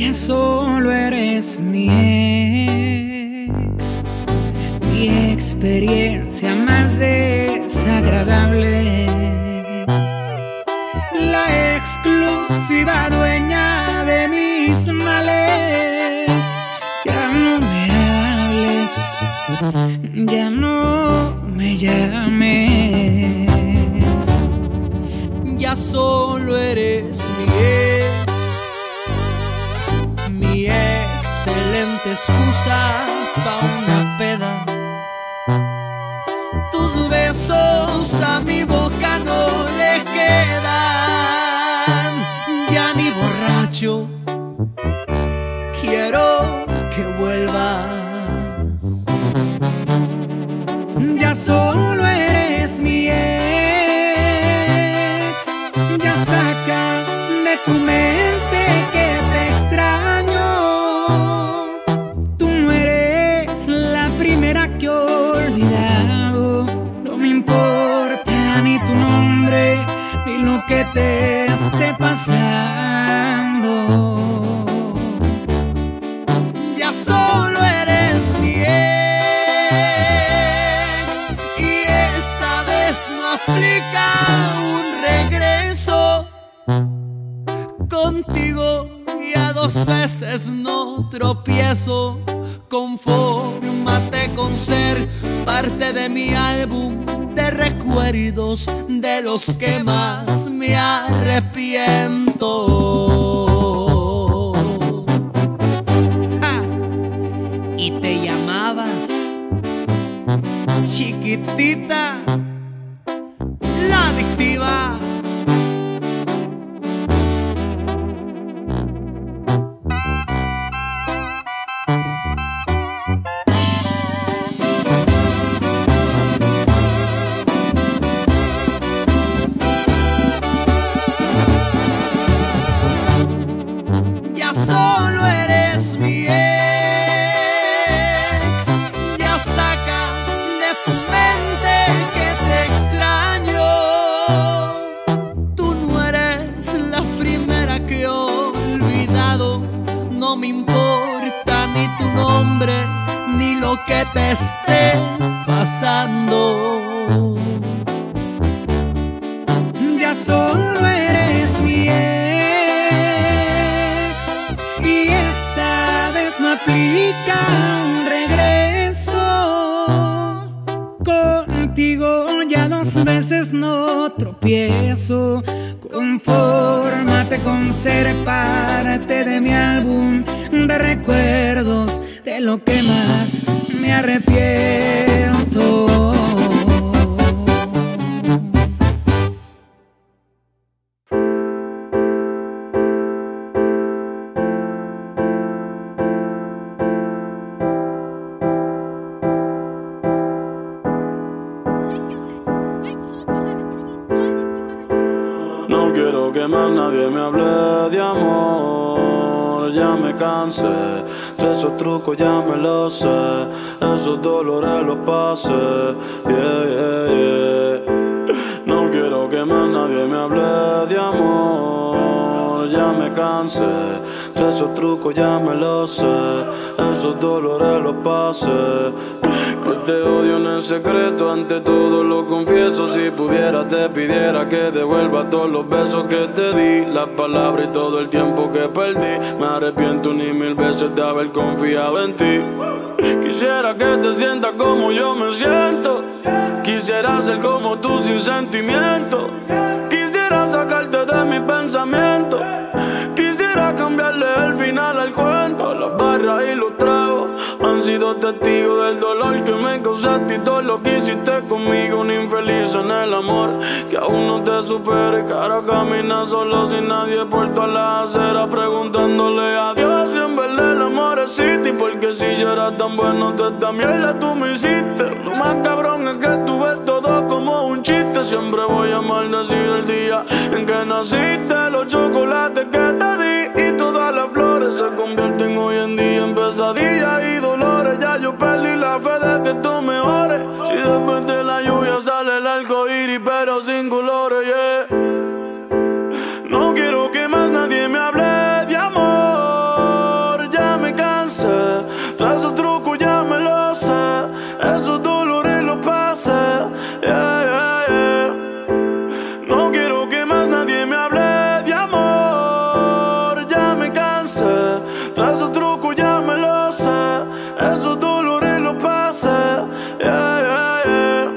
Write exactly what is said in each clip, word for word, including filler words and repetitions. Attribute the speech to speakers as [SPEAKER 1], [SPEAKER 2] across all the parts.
[SPEAKER 1] Ya solo eres mi ex, mi experiencia más desagradable, la exclusiva dueña de mis males. Ya no me hables, ya no me llames.
[SPEAKER 2] Ya solo eres mi ex, mi excelente excusa pa' una peda. Tus besos a mi boca no le quedan. Ya ni borracho quiero que vuelvas.
[SPEAKER 1] Ya solo eres mi ex, ya saca de tu mente que te extraño. Tú no eres la primera que he olvidado. No me importa ni tu nombre ni lo que te esté pasando.
[SPEAKER 2] Ya solo eres mi ex y esta vez no aplica un regreso. Contigo ya dos veces no tropiezo. Confórmate con ser parte de mi álbum de recuerdos de los que más me arrepiento. ¡Ja! Y te llamabas Chiquitita, la adictiva. Ya solo eres mi ex, ya saca de tu mente que te extraño. Tú no eres la primera que he olvidado. No me importa ni tu nombre ni lo que te esté pasando.
[SPEAKER 1] Ya solo eres mi ex y esta vez no aplica un regreso. Contigo ya dos veces no tropiezo. Confórmate con ser parte de mi álbum de recuerdos de lo que más me arrepiento.
[SPEAKER 3] No quiero que más nadie me hable de amor, ya me cansé de esos trucos, ya me los sé, esos dolores los pasé, yeah, yeah, yeah. No quiero que más nadie me hable de amor, ya me cansé de esos trucos, ya me los sé, esos dolores los pasé. Que te odio en el secreto, ante todo lo confieso. Si pudiera te pidiera que devuelva todos los besos que te di, las palabras y todo el tiempo que perdí. Me arrepiento ni mil veces de haber confiado en ti. Quisiera que te sientas como yo me siento, quisiera ser como tú sin sentimiento, quisiera sacarte de mi pensamiento, quisiera cambiarle el final al cuento. Las barras y los tragos han sido testigos del dolor que me causaste y todo lo que hiciste conmigo. Un infeliz en el amor que aún no te supera y que ahora camina solo sin nadie por todas las aceras, preguntándole a Dios si en verdad el amor existe. Porque si yo era tan bueno, toda esta mierda tú me hiciste. Lo más cabrón es que tú ves todo como un chiste. Siempre voy a maldecir el día en que naciste, los chocolates que te di y todas las flores se convierten hoy en día en pesadillas y dolores. Ya yo perdí la fe de que tú mejores. Si después de la lluvia sale el arco iris pero sin colores, yeah. No quiero que más nadie me hable de amor, Esos trucos ya me los sé, esos dolores los pasé. Yeah, yeah, yeah.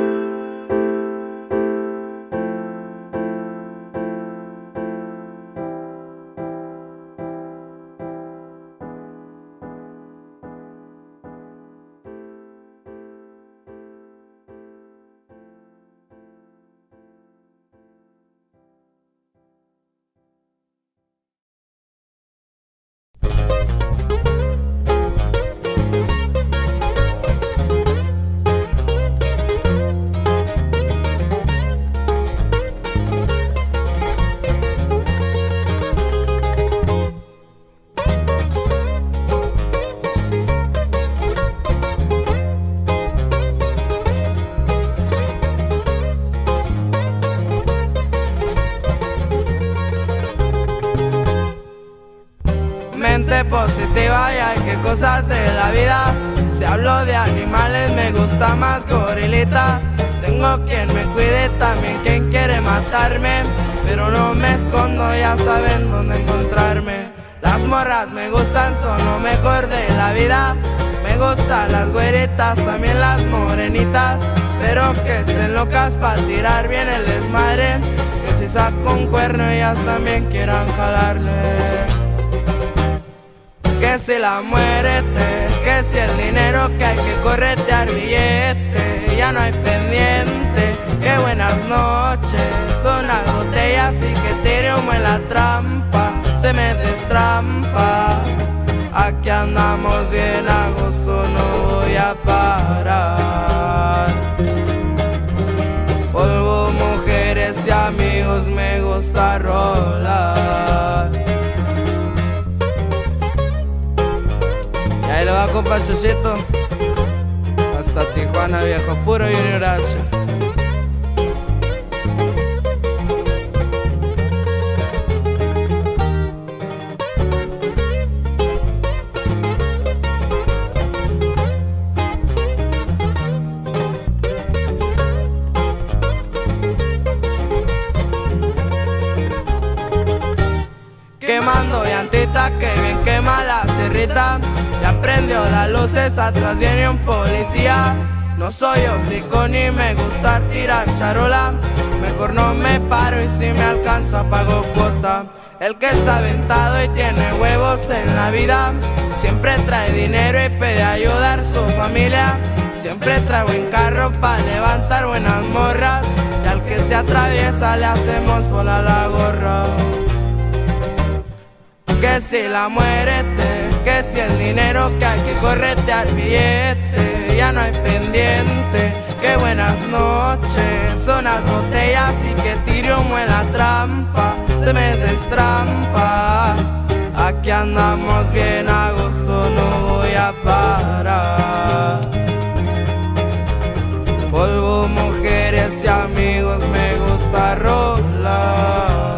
[SPEAKER 4] Positiva y hay que cosas de la vida. Si hablo de animales me gusta más gorilita. Tengo quien me cuide, también quien quiere matarme, pero no me escondo, ya saben dónde encontrarme. Las morras me gustan, son lo mejor de la vida. Me gustan las güeritas, también las morenitas, pero que estén locas para tirar bien el desmadre. Que si saco un cuerno ellas también quieran jalarle. Que si la muerte, que si el dinero, que hay que corretear billete, ya no hay pendiente. Que buenas noches, son las botellas y que tire humo en la trampa, se me destrampa. Aquí andamos bien a gusto, no voy a parar. Polvo, mujeres y amigos, me gusta rolar. Ahí lo va con Pachuchito, hasta Tijuana, viejo, puro Junior H. Quemando llantita, que bien quema la cerrita. Ya prendió las luces, atrás viene un policía. No soy hocico ni me gusta tirar charola. Mejor no me paro y si me alcanzo pago cuota. El que está aventado y tiene huevos en la vida siempre trae dinero y pide ayudar a su familia. Siempre trae buen carro para levantar buenas morras, y al que se atraviesa le hacemos volar la gorra. Que si la muerte, que si el dinero, que hay que corretear billete, ya no hay pendiente. Que buenas noches, son las botellas y que tire humo en la trampa, se me destrampa. Aquí andamos bien a gusto, no voy a parar. Polvo, mujeres y amigos, me gusta rolar.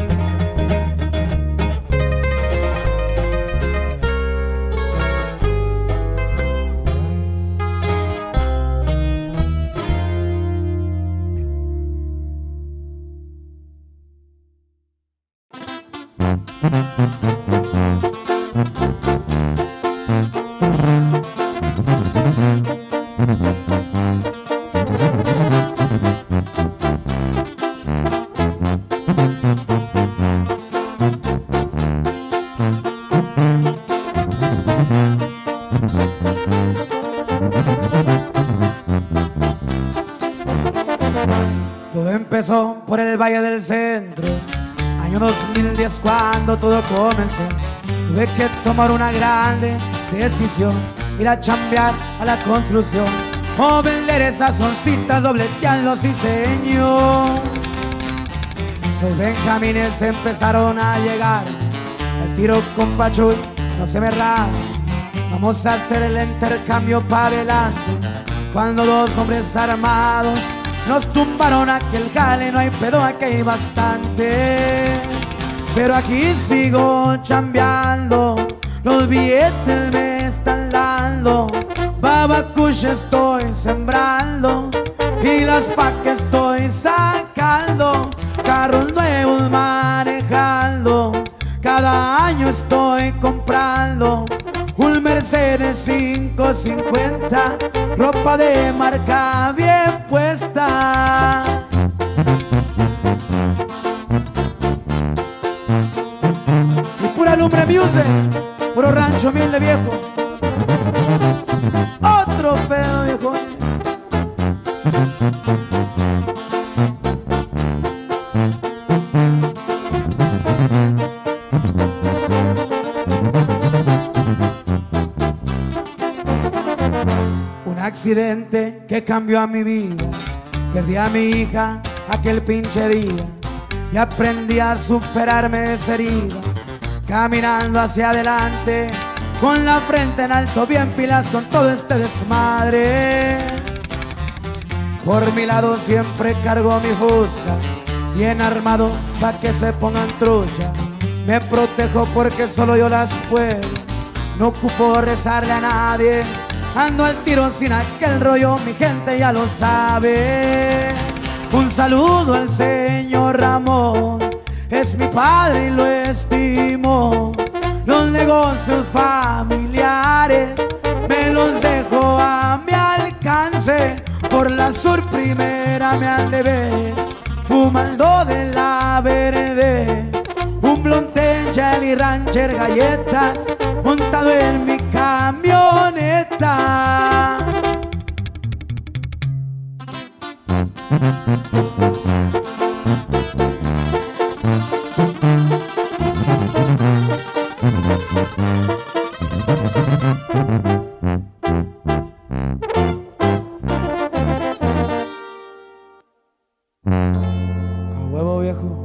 [SPEAKER 1] Todo empezó por el Valle del Centro, año dos mil diez cuando todo comenzó. Tuve que tomar una grande decisión, ir a chambear a la construcción, o vender esas oncitas, dobletearlo, sí señor. Los benjamines empezaron a llegar, el tiro con Pachuy no se me rara. Vamos a hacer el intercambio para adelante, cuando dos hombres armados nos tumbaron aquel jale. No hay pedo, aquí hay bastante, pero aquí sigo chambeando, los billetes me están dando. Babacush estoy sembrando y las pacas estoy sacando, carros nuevos manejando, cada
[SPEAKER 5] año estoy comprando un Mercedes cinco cincuenta, ropa de marca bien puesta. Y pura lumbre music, puro rancho humilde viejo. Otro pedo viejo. Un accidente que cambió a mi vida. Perdí a mi hija aquel pinche día y aprendí a superarme de esa herida, caminando hacia adelante con la frente en alto, bien pilas con todo este desmadre. Por mi lado siempre cargo mi fusca, bien armado pa' que se pongan trucha. Me protejo porque solo yo las puedo, no ocupo rezarle a nadie. Ando al tiro sin aquel rollo, mi gente ya lo sabe. Un saludo al señor Ramón, es mi padre y lo estimo. Los negocios familiares me los dejo a mi alcance. Por la sur primera me han de ver, fumando de la verde. Un blonde, Jolly Rancher, galletas, montado en mi camioneta. A huevo viejo.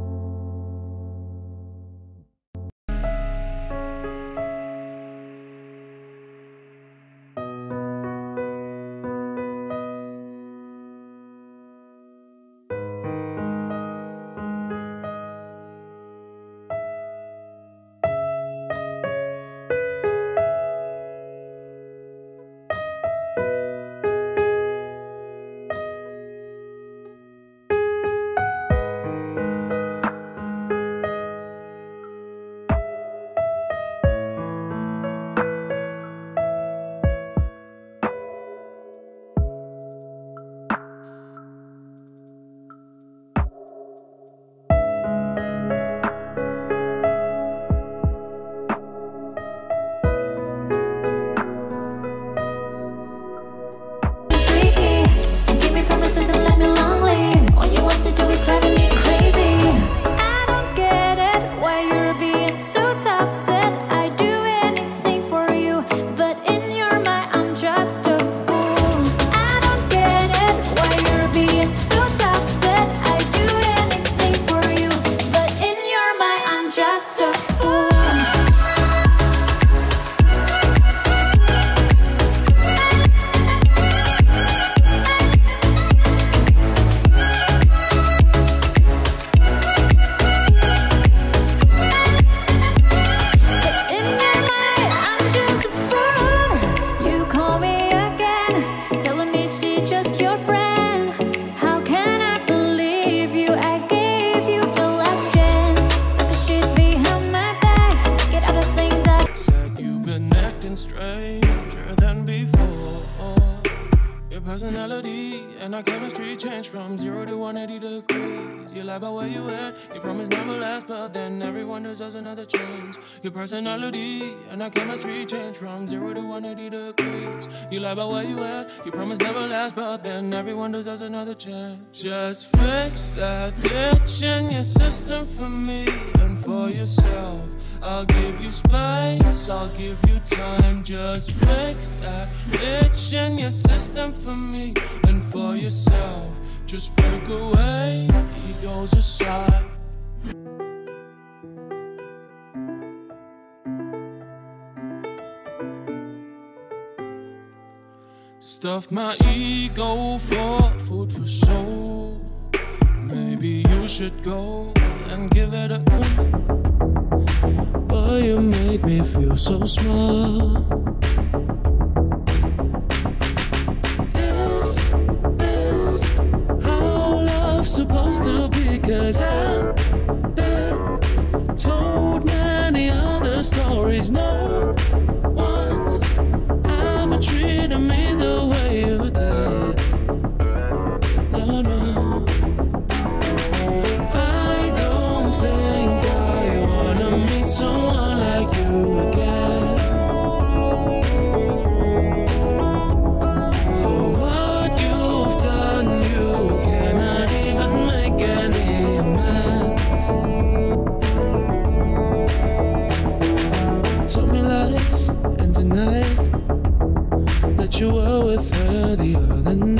[SPEAKER 6] personality and our chemistry changed from zero to one hundred eighty degrees. You lie about where you at, you promise never last, but then everyone deserves another chance. Your personality and our chemistry changed from zero to one hundred eighty degrees. You lie about where you at, you promise never last, but then everyone deserves another chance. Just fix that glitch in your system for me and for yourself. I'll give you space, I'll give you time. Just fix that itch in your system for me and for yourself. Just break away, egos aside. Stuffed my ego for food for soul. Maybe you should go and give it a go. But you make me feel so small. Is this how love's supposed to be? 'Cause I've been told many worries. No one's ever treated me the way you did. No, no, I don't think I wanna meet someone like you again. For what you've done, you cannot even make any amends. Told me lies and denied that you were with her the other night.